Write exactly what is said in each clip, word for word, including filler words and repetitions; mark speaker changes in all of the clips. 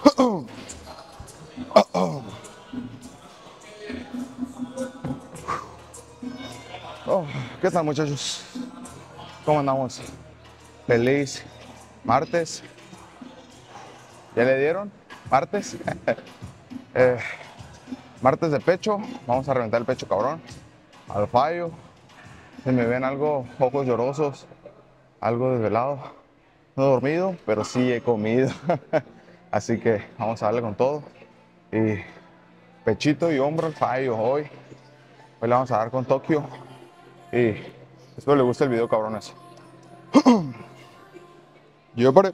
Speaker 1: Oh, ¿qué tal, muchachos? ¿Cómo andamos? Feliz martes. ¿Ya le dieron? ¿Martes? eh, martes de pecho. Vamos a reventar el pecho, cabrón. Al fallo. Se me ven algo, ojos llorosos, algo desvelado. No he dormido, pero sí he comido. Así que vamos a darle con todo. Y pechito y hombro al fallo hoy. Hoy le vamos a dar con Tokio. Y espero les guste el video, cabrones. Yo paré.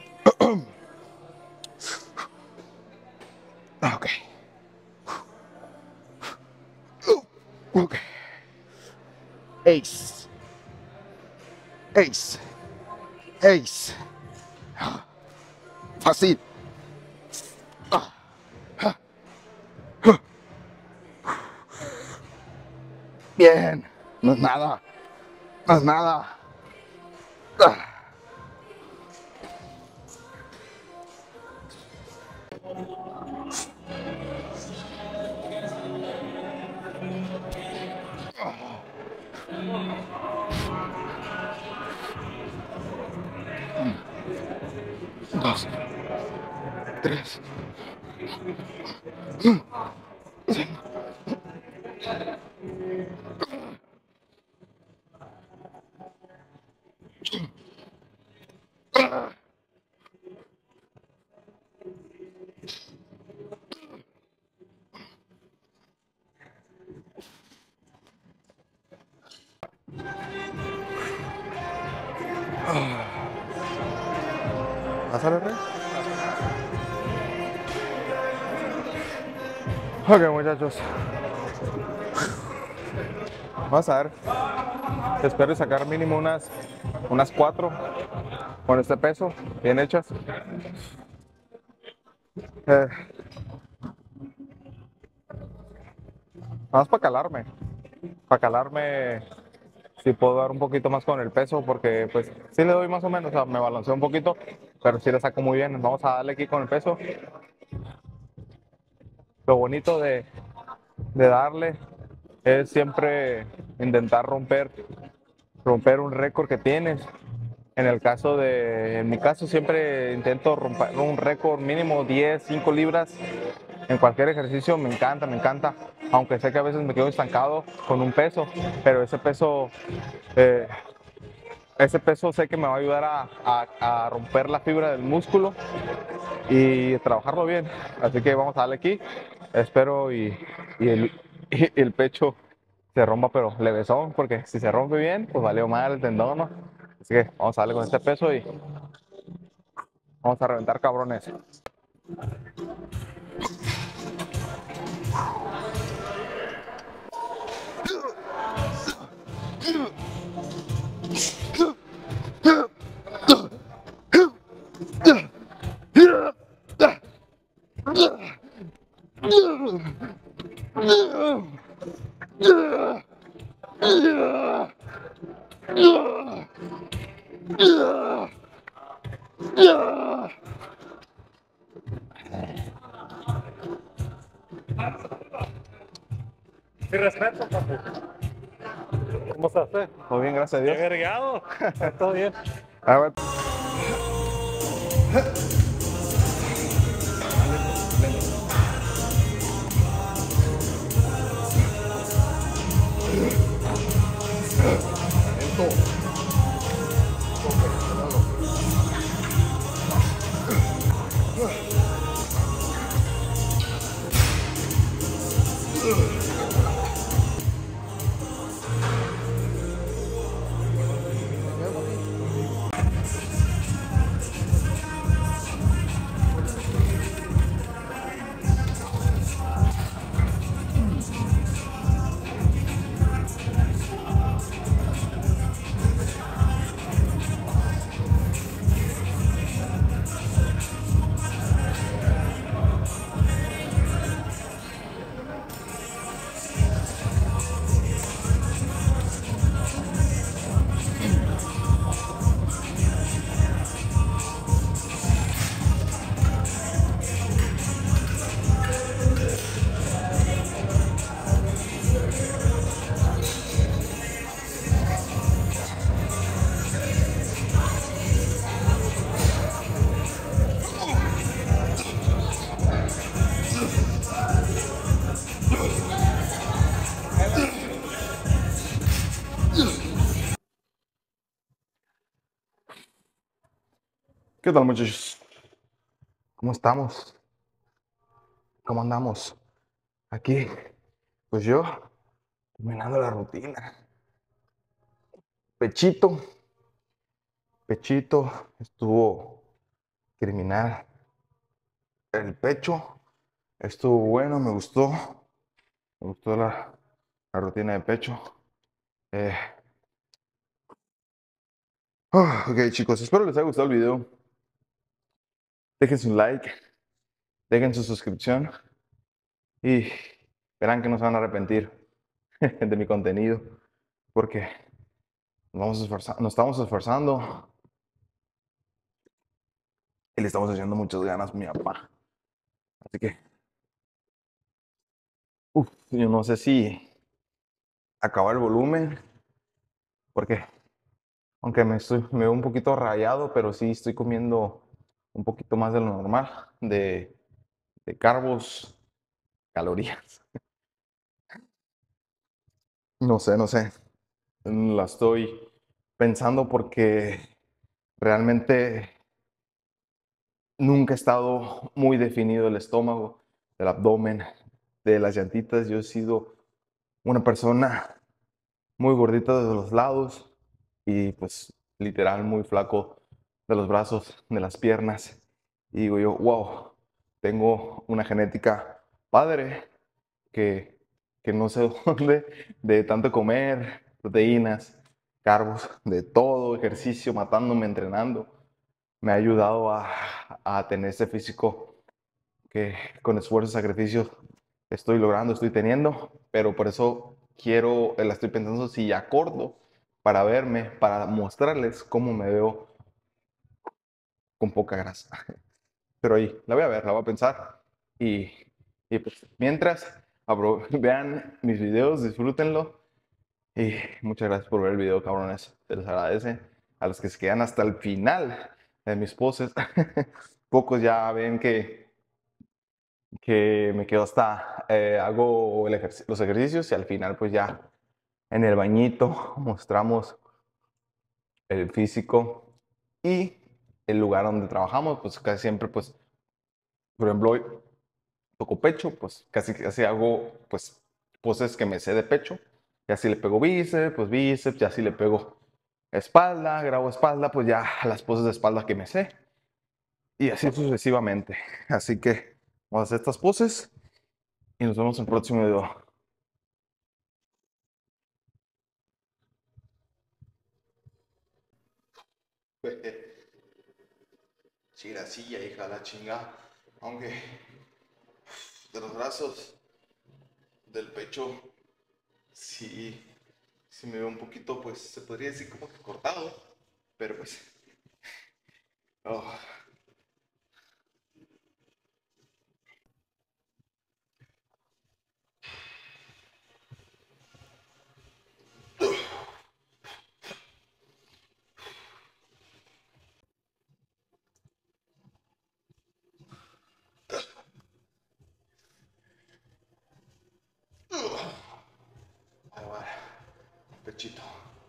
Speaker 1: Ok. Ok. Ace. Ace. Ace. Fácil. Bien. No es nada. No es nada. Dos, tres, cinco. ¿Pásale, Rey? Ok, muchachos. Vamos a ver. Espero sacar mínimo unas, unas cuatro con este peso, bien hechas. Eh, Vamos para calarme. Para calarme si puedo dar un poquito más con el peso, porque pues sí le doy más o menos, o sea, me balanceo un poquito, pero sí le saco muy bien. Vamos a darle aquí con el peso. Lo bonito de, de darle es siempre intentar romper, romper un récord que tienes. En el caso de, en mi caso siempre intento romper un récord mínimo diez, cinco libras en cualquier ejercicio. Me encanta, me encanta, aunque sé que a veces me quedo estancado con un peso, pero ese peso, eh, ese peso sé que me va a ayudar a, a, a romper la fibra del músculo y trabajarlo bien. Así que vamos a darle aquí. Espero y, y, el, y el pecho se rompa, pero levesón, porque si se rompe bien, pues valió mal el tendón, ¿no? Así que vamos a darle con este peso y vamos a reventar, cabrones.
Speaker 2: Mi respeto, papu. ¿Cómo estás, eh?
Speaker 1: Muy bien, gracias a Dios.
Speaker 2: ¿Qué vergado? ¿Todo bien?
Speaker 1: A ver. ¿Qué tal, muchachos? ¿Cómo estamos? ¿Cómo andamos? Aquí, pues yo, terminando la rutina. Pechito, pechito, estuvo criminal. El pecho estuvo bueno, me gustó. Me gustó la, la rutina de pecho. Eh, ah, ok, chicos, espero les haya gustado el video. Dejen su like, dejen su suscripción y verán que no se van a arrepentir de mi contenido porque nos, vamos a esforzar- nos estamos esforzando y le estamos haciendo muchas ganas a mi papá. Así que, uf, yo no sé si acabar el volumen, porque aunque me, estoy, me veo un poquito rayado, pero sí estoy comiendo un poquito más de lo normal, de, de carbos, calorías. No sé, no sé. La estoy pensando porque realmente nunca ha estado muy definido el estómago, el abdomen, de las llantitas. Yo he sido una persona muy gordita de los lados y pues literal muy flaco de los brazos, de las piernas. Y digo yo, wow, tengo una genética padre que, que no sé dónde, de tanto comer, proteínas, carbos, de todo, ejercicio, matándome, entrenando, me ha ayudado a, a tener ese físico que con esfuerzo y sacrificio estoy logrando, estoy teniendo, pero por eso quiero, la estoy pensando si acordo para verme, para mostrarles cómo me veo con poca grasa. Pero ahí, la voy a ver, la voy a pensar y, y pues mientras, abro, vean mis videos, disfrútenlo y muchas gracias por ver el video, cabrones, se les agradece. A los que se quedan hasta el final de mis poses, pocos ya ven que que me quedo hasta, eh, hago el ejerc los ejercicios y al final pues ya en el bañito mostramos el físico y el lugar donde trabajamos, pues casi siempre pues, por ejemplo, hoy toco pecho, pues casi, casi hago pues poses que me sé de pecho, y así le pego bíceps, pues bíceps, y así le pego espalda, grabo espalda, pues ya las poses de espalda que me sé, y así sucesivamente. Así que vamos a hacer estas poses y nos vemos en el próximo video. Sí, la silla, hija, la chingada. Aunque de los brazos, del pecho, sí, sí me veo un poquito, pues se podría decir como que cortado. Pero pues, oh, ahí va, pechito.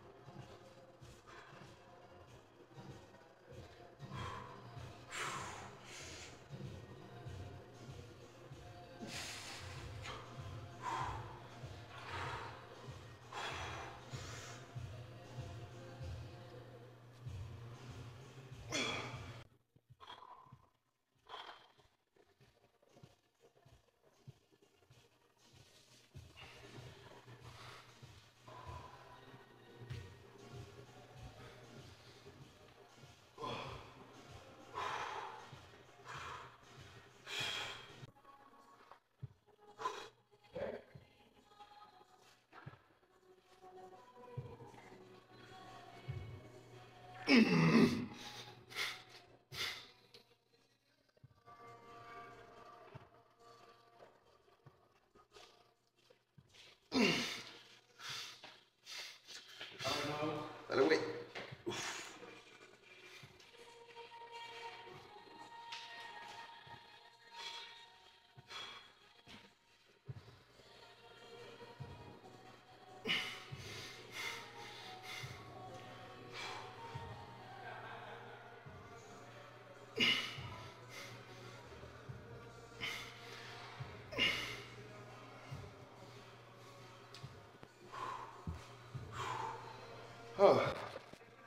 Speaker 1: Dale, güey.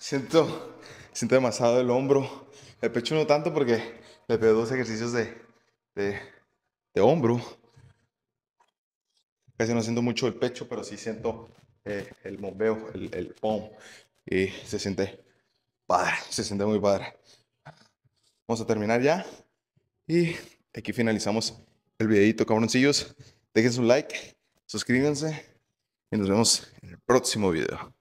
Speaker 3: Siento, siento demasiado el hombro. El pecho no tanto porque le pegué dos ejercicios de, de, de hombro. Casi no siento mucho el pecho, pero sí siento eh, el bombeo, el, el pump. Y se siente padre, se siente muy padre. Vamos a terminar ya. Y aquí finalizamos el videito, cabroncillos. Dejen su like, suscríbanse y nos vemos en el próximo video.